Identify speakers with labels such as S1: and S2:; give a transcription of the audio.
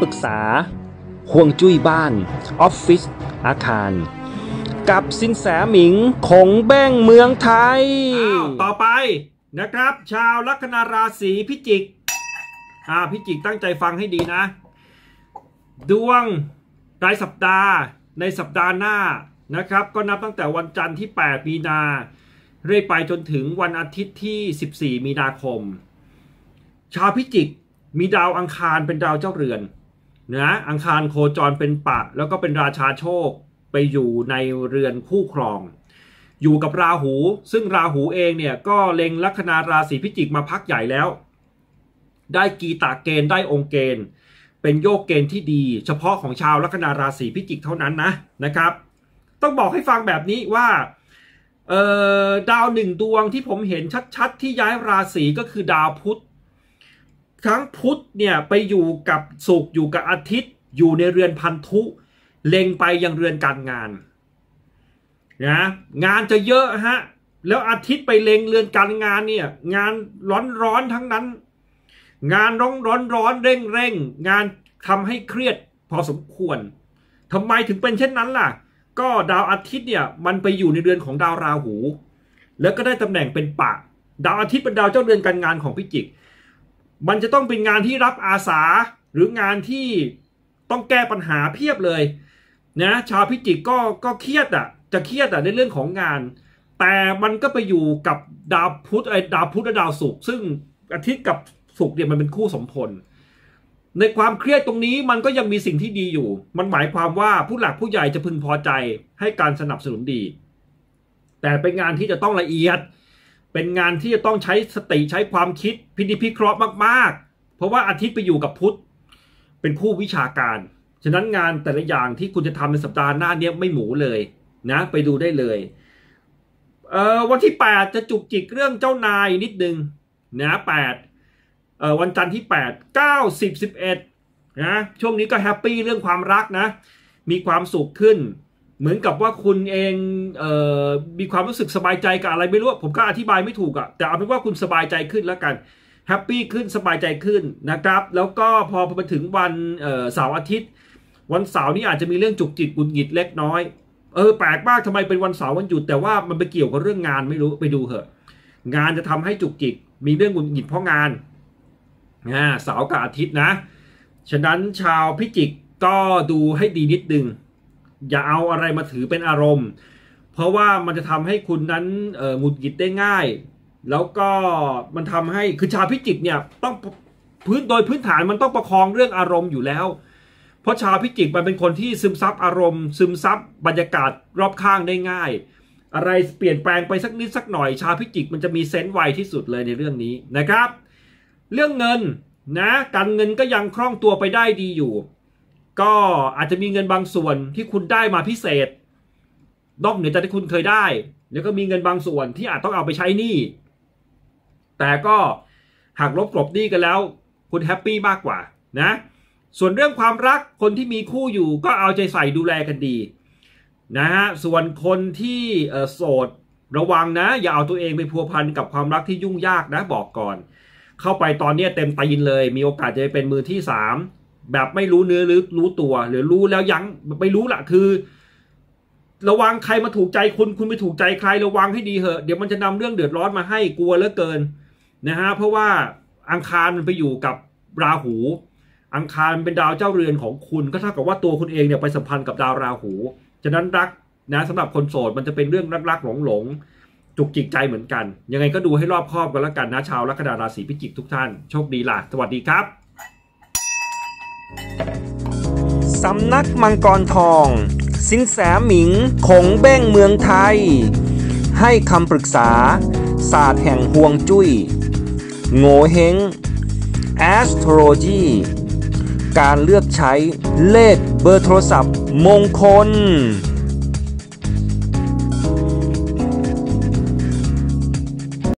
S1: รึกษาห่วงจุ้ยบ้านออฟฟิศอาคารกับสินแสหมิงคงแบ้งเมืองไทย
S2: ต่อไปนะครับชาวลัคนาราศีพิจิกพิจิกตั้งใจฟังให้ดีนะดวงรายสัปดาห์ในสัปดาห์หน้านะครับก็นับตั้งแต่วันจันทร์ที่8มีนาเรื่อยไปจนถึงวันอาทิตย์ที่14มีนาคมชาวพิจิกมีดาวอังคารเป็นดาวเจ้าเรือนนะอังคารโคจรเป็นปะแล้วก็เป็นราชาโชคไปอยู่ในเรือนคู่ครองอยู่กับราหูซึ่งราหูเองเนี่ยก็เล็งลัคนาราศีพิจิกมาพักใหญ่แล้วได้กีตาเกณฑ์ได้องค์เกณฑ์เป็นโยกเกณฑ์ที่ดีเฉพาะของชาวลัคนาราศีพิจิกเท่านั้นนะครับต้องบอกให้ฟังแบบนี้ว่าดาวหนึ่งดวงที่ผมเห็นชัดๆที่ย้ายราศีก็คือดาวพุธทั้งพุธเนี่ยไปอยู่กับศุกร์อยู่กับอาทิตย์อยู่ในเรือนพันธุเล็งไปยังเรือนการงานนะงานจะเยอะฮะแล้วอาทิตย์ไปเล็งเรือนการงานเนี่ยงานร้อนทั้งนั้นงานร้อนเร่งงานทำให้เครียดพอสมควรทำไมถึงเป็นเช่นนั้นล่ะก็ดาวอาทิตย์เนี่ยมันไปอยู่ในเรือนของดาวราหูแล้วก็ได้ตำแหน่งเป็นปะดาวอาทิตย์เป็นดาวเจ้าเรือนการงานของพิจิกมันจะต้องเป็นงานที่รับอาสาหรืองานที่ต้องแก้ปัญหาเพียบเลยนะชาวพิจิกก็เครียดจะเครียดในเรื่องของงานแต่มันก็ไปอยู่กับดาวพุธและดาวศุกร์ซึ่งอาทิตย์กับศุกร์เนี่ยมันเป็นคู่สมพลในความเครียดตรงนี้มันก็ยังมีสิ่งที่ดีอยู่มันหมายความว่าผู้หลักผู้ใหญ่จะพึงพอใจให้การสนับสนุนดีแต่เป็นงานที่จะต้องละเอียดเป็นงานที่จะต้องใช้สติใช้ความคิดพิเคราะห์มากๆเพราะว่าอาทิตย์ไปอยู่กับพุธเป็นคู่วิชาการฉะนั้นงานแต่ละอย่างที่คุณจะทำในสัปดาห์หน้านี้ไม่หมูเลยนะไปดูได้เลยวันที่8จะจุกจิกเรื่องเจ้านายนิดนึงนะวันจันทร์ที่8 9 10 11นะช่วงนี้ก็แฮปปี้เรื่องความรักนะมีความสุขขึ้นเหมือนกับว่าคุณเองมีความรู้สึกสบายใจกับอะไรไม่รู้ผมก็อธิบายไม่ถูกแต่เอาเป็นว่าคุณสบายใจขึ้นแล้วกันแฮปปี้ขึ้นสบายใจขึ้นนะครับแล้วก็พอมาถึงวันเสาร์อาทิตย์วันเสาร์นี้อาจจะมีเรื่องจุกจิกหงุดหงิดเล็กน้อยแปลกมากทำไมเป็นวันเสาร์วันหยุดแต่ว่ามันไปเกี่ยวกับเรื่องงานไม่รู้ไปดูเถอะงานจะทำให้จุกจิกมีเรื่องหงุดหงิดเพราะงานเสาร์กับอาทิตย์นะฉะนั้นชาวพิจิกก็ดูให้ดีนิดนึงอย่าเอาอะไรมาถือเป็นอารมณ์เพราะว่ามันจะทำให้คุณนั้นหงุดหงิดได้ง่ายแล้วก็มันทำให้คือชาวพิจิกเนี่ยต้องโดยพื้นฐานมันต้องประคองเรื่องอารมณ์อยู่แล้วเพราะชาวพิจิกมันเป็นคนที่ซึมซับอารมณ์ซึมซับบรรยากาศรอบข้างได้ง่ายอะไรเปลี่ยนแปลงไปสักนิดสักหน่อยชาวพิจิกมันจะมีเซนส์ไวที่สุดเลยในเรื่องนี้นะครับเรื่องเงินนะการเงินก็ยังคล่องตัวไปได้ดีอยู่ก็อาจจะมีเงินบางส่วนที่คุณได้มาพิเศษนอกเหนือจากที่คุณเคยได้แล้วก็มีเงินบางส่วนที่อาจต้องเอาไปใช้หนี้แต่ก็หากลบกลบหนี้กันแล้วคุณแฮปปี้มากกว่านะส่วนเรื่องความรักคนที่มีคู่อยู่ก็เอาใจใส่ดูแลกันดีนะฮะส่วนคนที่โสดระวังนะอย่าเอาตัวเองไปพัวพันกับความรักที่ยุ่งยากนะบอกก่อนเข้าไปตอนนี้เต็มตีนเลยมีโอกาสจะเป็นมือที่3แบบไม่รู้เนื้อหรือรู้ตัวหรือรู้แล้วยังไม่รู้ละคือระวังใครมาถูกใจคุณไม่ถูกใจใครระวังให้ดีเหอะเดี๋ยวมันจะนำเรื่องเดือดร้อนมาให้กลัวเหลือเกินนะฮะเพราะว่าอังคารมันไปอยู่กับราหูอังคารเป็นดาวเจ้าเรือนของคุณก็เท่ากับว่าตัวคุณเองเนี่ยไปสัมพันธ์กับดาวราหูฉะนั้นรักนะสำหรับคนโสดมันจะเป็นเรื่องรักหลงจุกจิกใจเหมือนกันยังไงก็ดูให้รอบคอบกันแล้วกันนะชาวลัคนาราศีพิจิกทุกท่านโชคดีล่ะสวัสดีครับ
S1: สำนักมังกรทองสินแสหมิงคงแบ้งเมืองไทยให้คำปรึกษาศาสตร์แห่งฮวงจุ้ยโง่เฮง Astrology การเลือกใช้เลขเบอร์โทรศัพท์มงคล